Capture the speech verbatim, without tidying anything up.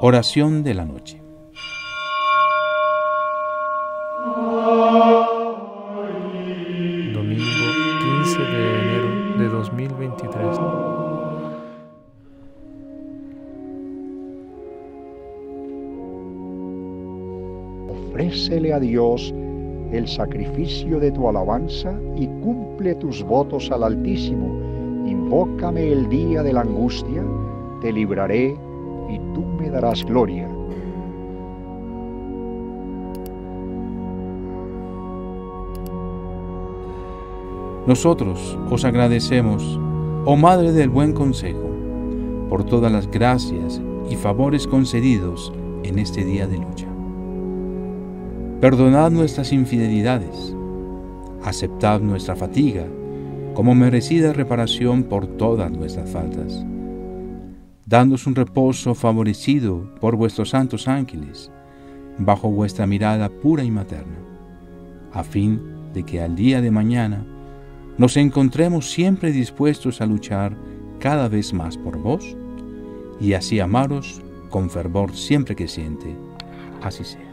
Oración de la noche. Domingo quince de enero de dos mil veintitrés. Ofrécele a Dios el sacrificio de tu alabanza y cumple tus votos al Altísimo. Invócame el día de la angustia, te libraré y tú me darás gloria. Nosotros os agradecemos, oh Madre del Buen Consejo, por todas las gracias y favores concedidos en este día de lucha. Perdonad nuestras infidelidades, aceptad nuestra fatiga como merecida reparación por todas nuestras faltas. Dándonos un reposo favorecido por vuestros santos ángeles, bajo vuestra mirada pura y materna, a fin de que al día de mañana nos encontremos siempre dispuestos a luchar cada vez más por vos y así amaros con fervor siempre creciente. Así sea.